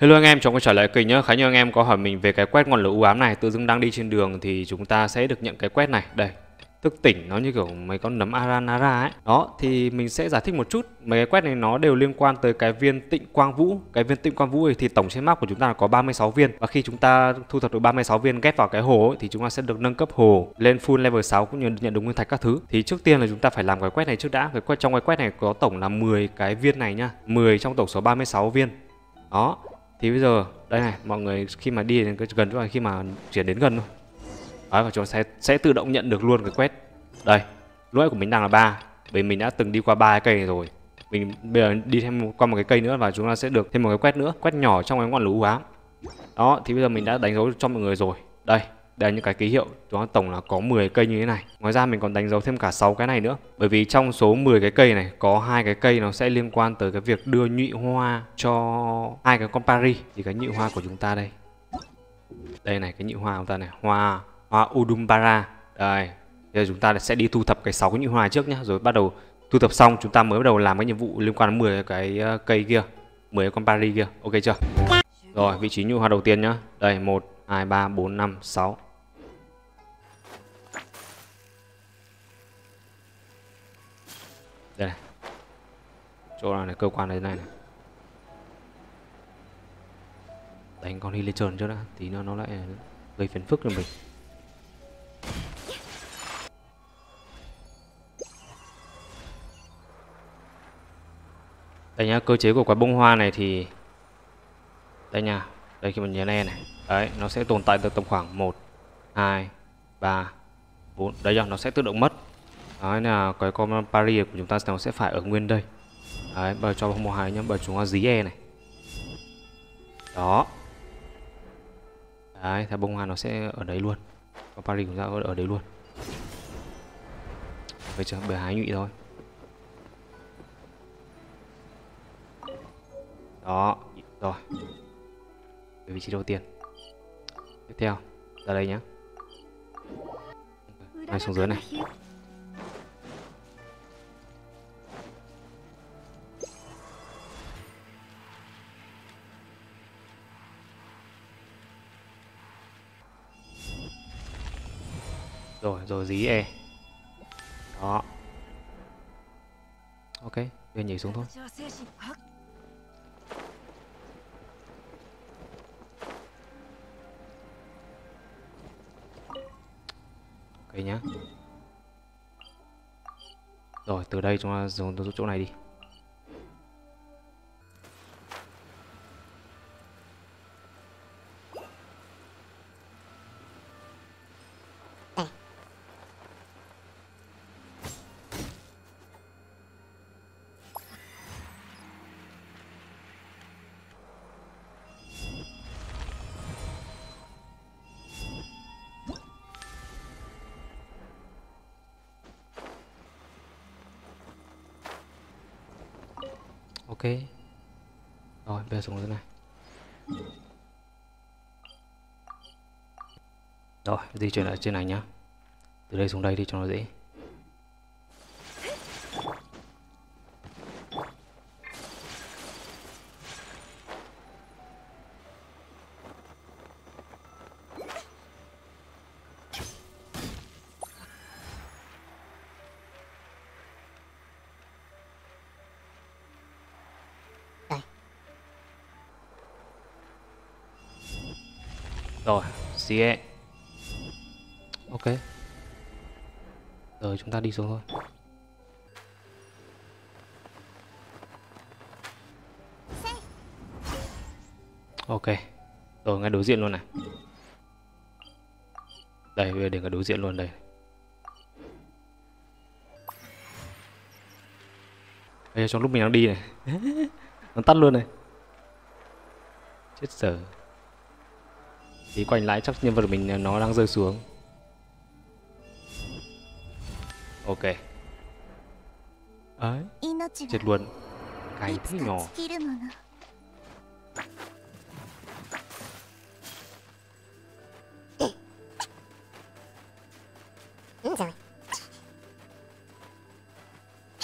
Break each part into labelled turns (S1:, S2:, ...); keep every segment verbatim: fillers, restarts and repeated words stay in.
S1: Hello anh em, chào quay trở lại kênh nhé. Khá nhiều anh em có hỏi mình về cái quét ngọn lửa u ám này. Tự dưng đang đi trên đường thì chúng ta sẽ được nhận cái quét này. Đây, thức tỉnh nó như kiểu mấy con nấm Aranara ấy. Đó, thì mình sẽ giải thích một chút. Mấy cái quét này nó đều liên quan tới cái viên tịnh quang vũ. Cái viên tịnh quang vũ này thì tổng trên map của chúng ta là có ba mươi sáu viên. Và khi chúng ta thu thập được ba mươi sáu viên ghép vào cái hồ ấy, thì chúng ta sẽ được nâng cấp hồ lên full level sáu cũng như nhận được nguyên thạch các thứ. Thì trước tiên là chúng ta phải làm cái quét này trước đã. Cái quét trong cái quét này có tổng là mười cái viên này nhá. mười trong tổng số ba mươi sáu viên. Đó. Thì bây giờ đây này, mọi người khi mà đi đến cái gần chỗ này, khi mà chuyển đến gần thôi, đấy, và chúng ta sẽ sẽ tự động nhận được luôn cái quét. Đây, lỗi của mình đang là ba, vì mình đã từng đi qua ba cái cây này rồi. Mình bây giờ đi thêm qua một cái cây nữa và chúng ta sẽ được thêm một cái quét nữa, quét nhỏ trong cái ngọn lửa u ám. Đó, thì bây giờ mình đã đánh dấu cho mọi người rồi. Đây, đây là những cái ký hiệu, chúng ta tổng là có mười cây như thế này. Ngoài ra mình còn đánh dấu thêm cả sáu cái này nữa. Bởi vì trong số mười cái cây này có hai cái cây nó sẽ liên quan tới cái việc đưa nhụy hoa cho hai cái con pari. Thì cái nhụy hoa của chúng ta đây. Đây này, cái nhụy hoa của chúng ta này, hoa hoa Udumbara. Đây. Bây giờ chúng ta sẽ đi thu thập cái sáu cái nhụy hoa trước nhá, rồi bắt đầu thu thập xong chúng ta mới bắt đầu làm cái nhiệm vụ liên quan đến mười cái cây kia, mười cái con pari kia. Ok chưa? Rồi, vị trí nhụy hoa đầu tiên nhá. Đây, một hai ba bốn năm sáu. Đây này. Chỗ nào này, cơ quan này này này. Đánh con đi lên trơn trước đã, tí nữa nó lại gây phiền phức cho mình. Đây nhá, cơ chế của quả bông hoa này thì đây nha. Đây, khi mình nhấn E này, đấy, nó sẽ tồn tại được tầm khoảng một hai ba bốn. Đấy nhá, nó sẽ tự động mất. Đấy là cái con pari của chúng ta nó sẽ phải ở nguyên đây. Đấy, bây giờ cho bông hoa nhá, bây giờ chúng ta dí E này. Đó. Đấy, thì bông hoa nó sẽ ở đấy luôn. Con pari của chúng ta ở, ở đấy luôn. Bây giờ bề hái nhụy thôi. Đó, rồi. Vị trí đầu tiên. Tiếp theo, ra đây nhá. Này, xuống dưới này. Rồi, rồi dí E. Đó. Ok, bây giờ nhảy xuống thôi. Ok nhá. Rồi, từ đây chúng ta dùng chỗ này đi. Ok. Rồi, bây giờ xuống dưới này. Rồi, di chuyển ở trên này nhá. Từ đây xuống đây đi cho nó dễ. Rồi, xê. Ok. Rồi chúng ta đi xuống thôi. Ok. Rồi, ngay đối diện luôn này. Đây, bây giờ để ngay đối diện luôn đây. Đây, trong lúc mình đang đi này. Nó tắt luôn này. Chết dở. Tí quay lại chắc nhân vật của mình nó đang rơi xuống. Ok. Ấy, chết luôn. Cái thế nhỏ.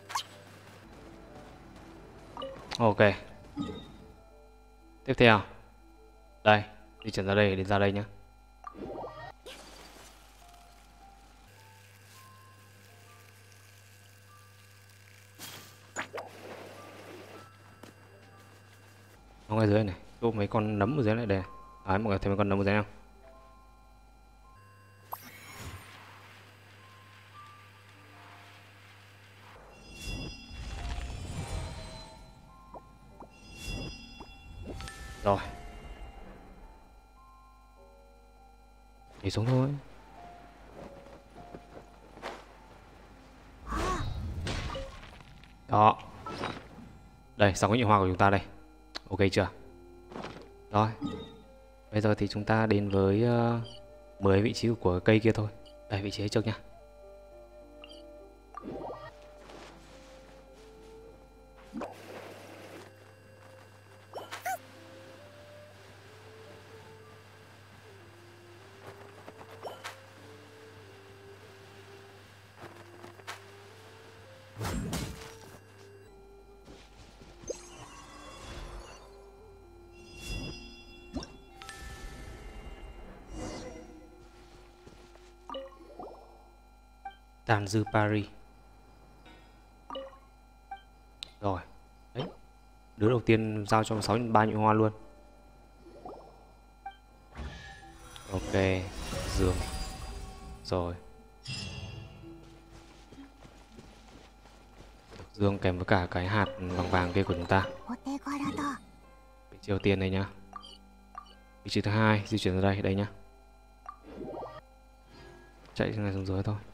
S1: Ok. Tiếp theo Đây, di chuyển ra đây, đến ra đây nhá. Nó ngay dưới này, chỗ mấy con nấm ở dưới này đây. Đấy, mọi người thấy mấy con nấm ở dưới không? Rồi. Nhảy xuống thôi. Đó. Đây, xong cái nhị hoa của chúng ta đây. Ok chưa? Rồi. Bây giờ thì chúng ta đến với uh, mười vị trí của cây kia thôi. Đây, vị trí ấy trước nha. Tàn dư Paris. Rồi. Đấy. Đứa đầu tiên giao cho sáu nhân ba nhị hoa luôn. Ok. Dương. Rồi. Dương kèm với cả cái hạt vàng vàng kia của chúng ta. Vị trí đầu tiên đây nhá. Vị trí thứ hai di chuyển ra đây, đây nhá. Chạy xuống này xuống dưới thôi.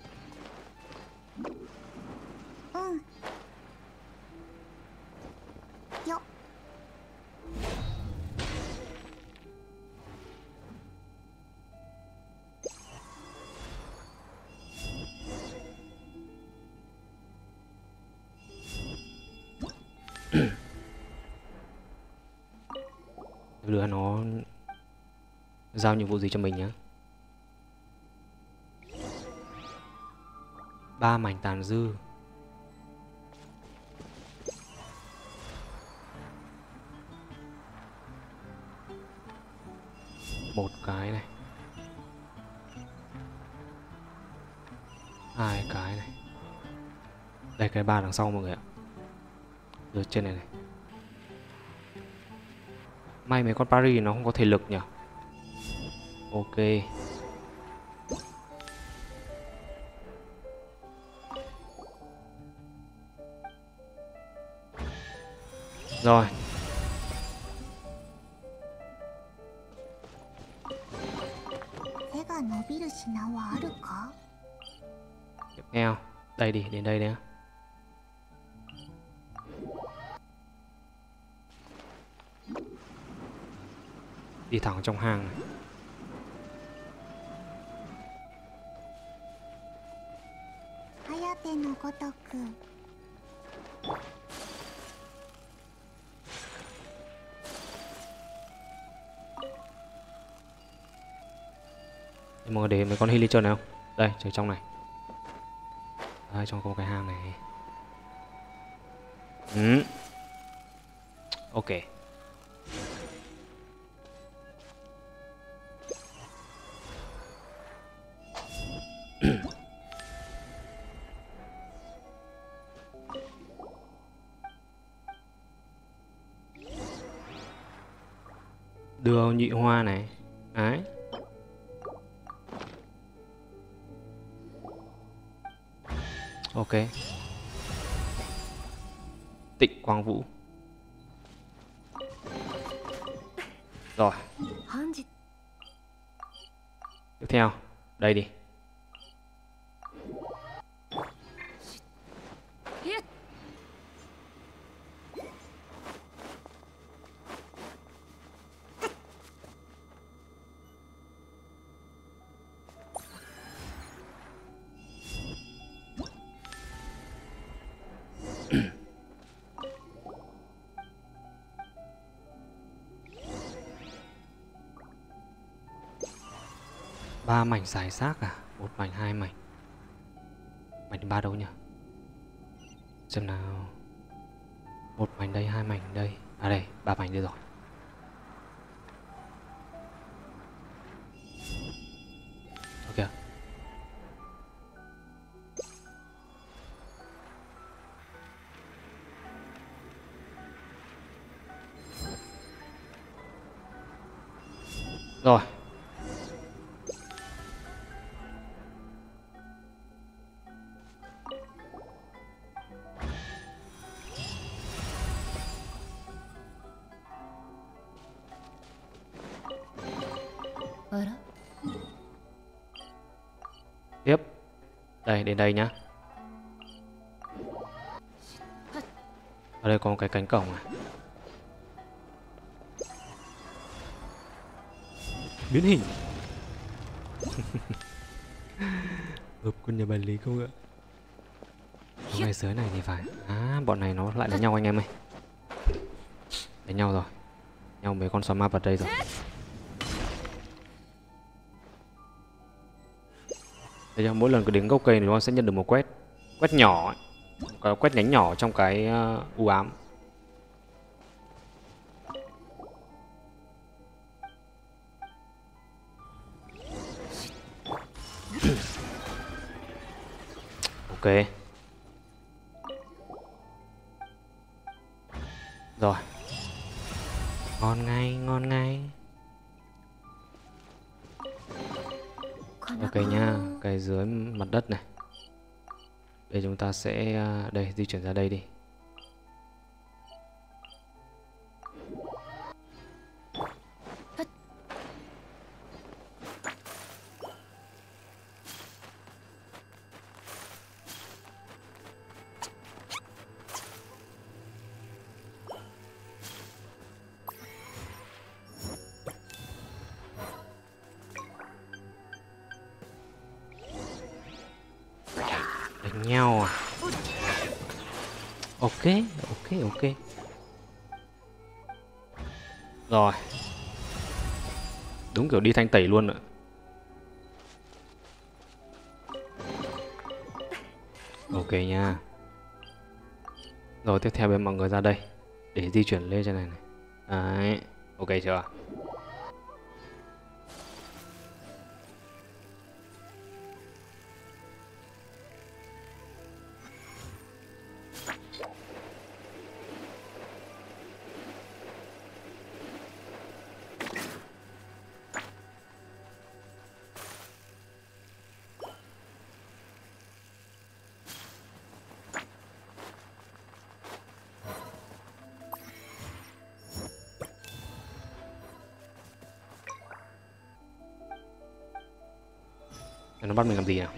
S1: Đưa nó giao nhiệm vụ gì cho mình nhá. Ba mảnh tàn dư. Một cái này. Hai cái này. Đây cái ba đằng sau mọi người ạ. Rồi trên này này. May mấy con Paris nó không có thể lực nhỉ. Ok. Rồi. Tiếp theo. Đây đi, đến đây nhé. Đi thẳng trong hang này. Mọi người để mấy con Hilichurn này không? Đây, chơi trong này. Đây, trong có một cái hang này. Ừ. Ok. Đưa nhị hoa này. Đấy. Ok. Tịnh Quang Vũ. Rồi. Tiếp theo, đây đi. Ba mảnh giải xác à? Một mảnh, hai mảnh. Mảnh thứ ba đâu nhỉ? Xem nào. Một mảnh đây, hai mảnh đây. À đây, ba mảnh đây rồi. Rồi. Tiếp. Đây, đến đây nhá. Ở đây có một cái cánh cổng này. Biến hình. Hợp con nhà bà Lý không ạ? Có ngay dưới này thì phải. À, bọn này nó lại đánh nhau anh em ơi. Đánh nhau rồi. Nhau mấy con xà ma vào đây rồi. Đây cho mỗi lần cứ đến gốc cây thì nó sẽ nhận được một quét. Quét nhỏ ấy. Có quét nhánh nhỏ trong cái uh, u ám. Ok. Rồi. Ngon ngay, ngon ngay. Ok nha, cái dưới mặt đất này. Đây chúng ta sẽ đây di chuyển ra đây đi. Đánh nhau à? Ok, ok, ok. Rồi. Đúng kiểu đi thanh tẩy luôn ạ. Ok nha. Rồi tiếp theo bên mọi người ra đây để di chuyển lên trên này này. Đấy, ok chưa? Nó bắt mình làm gì nào?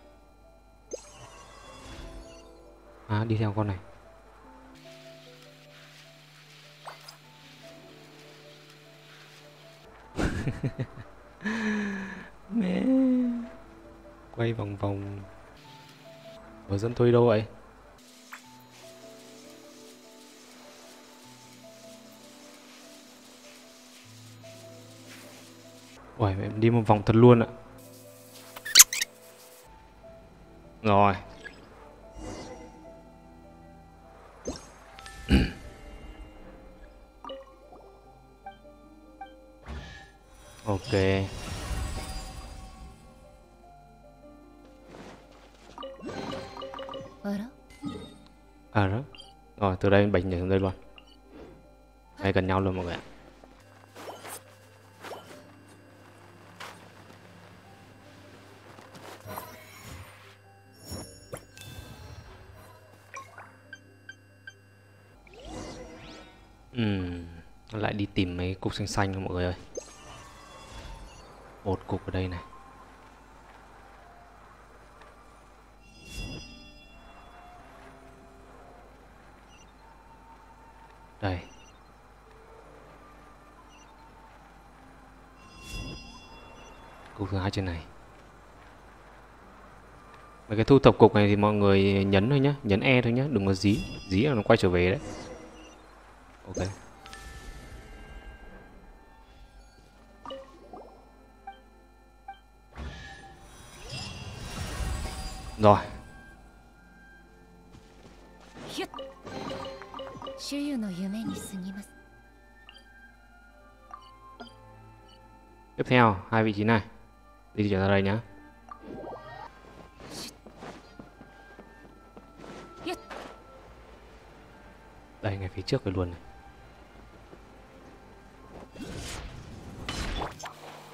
S1: À, đi theo con này. Mẹ. Quay vòng vòng. Ở dẫn tôi đâu vậy? Ôi, mẹ đi một vòng thật luôn ạ. Rồi. Ok. À đó. Rồi từ đây bệnh nhảy xuống đây luôn. Ngay gần nhau luôn mọi người ạ. Ừm, lại đi tìm mấy cục xanh xanh mọi người ơi. Một cục ở đây này. Đây. Cục thứ hai trên này. Mấy cái thu thập cục này thì mọi người nhấn thôi nhá, nhấn E thôi nhá, đừng có dí, dí là nó quay trở về đấy. Ok. Rồi. Tiếp theo, hai vị trí này. Đi chuyển ra đây nhá. Đây, ngay phía trước rồi luôn này.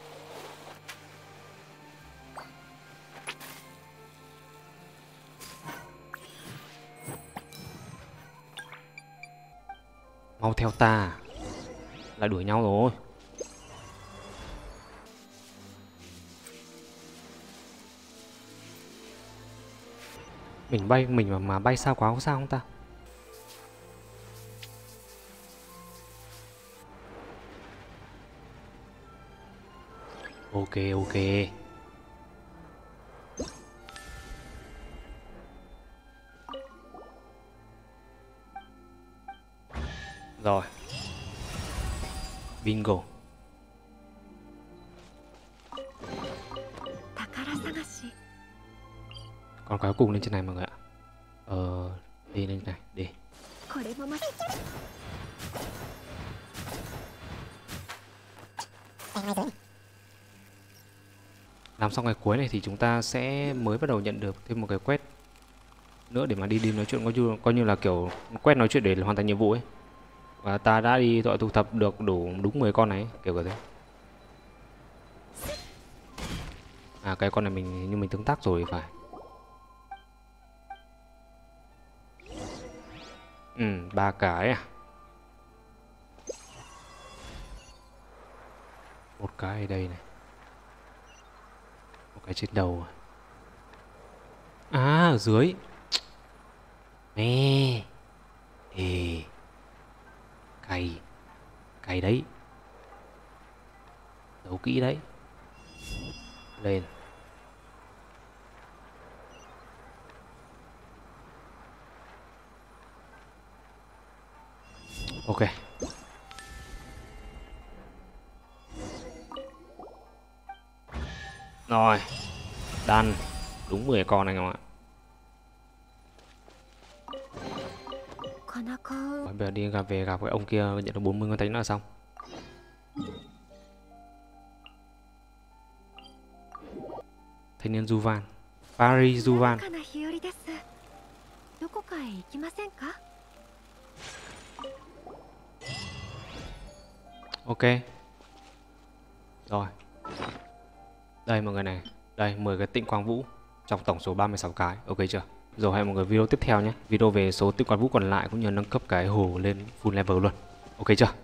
S1: Mau theo ta. Lại đuổi nhau rồi. Mình bay, mình mà, mà bay xa quá có sao không ta? Ok, ok. Rồi. Bingo. Còn cái cuối cùng lên trên này mọi người ạ. Ờ, đi lên này, đi. Làm xong cái cuối này thì chúng ta sẽ mới bắt đầu nhận được thêm một cái quest nữa để mà đi đi nói chuyện, coi như, coi như là kiểu quest nói chuyện để hoàn thành nhiệm vụ ấy. Và ta đã đi gọi thu thập được đủ đúng mười con này, kiểu kiểu thế. À cái con này mình như mình tương tác rồi phải. Ừ, ba cái à. Một cái ở đây này. Một cái trên đầu. À ở dưới. Nè. Ê. Cày. Cày đấy. Đấu kỹ đấy. Lên. Ok. Rồi. Đan. Đúng mười con anh em ạ. Bây giờ đi gặp về gặp cái ông kia nhận được bốn mươi con thánh nữa là xong. Thanh niên Juvan. Paris Juvan. Ok. Rồi. Đây mọi người này. Đây mười cái tịnh quang vũ trong tổng số ba mươi sáu cái. Ok chưa? Rồi hẹn mọi người video tiếp theo nhé. Video về số tịnh quang vũ còn lại cũng như nâng cấp cái hồ lên full level luôn. Ok chưa?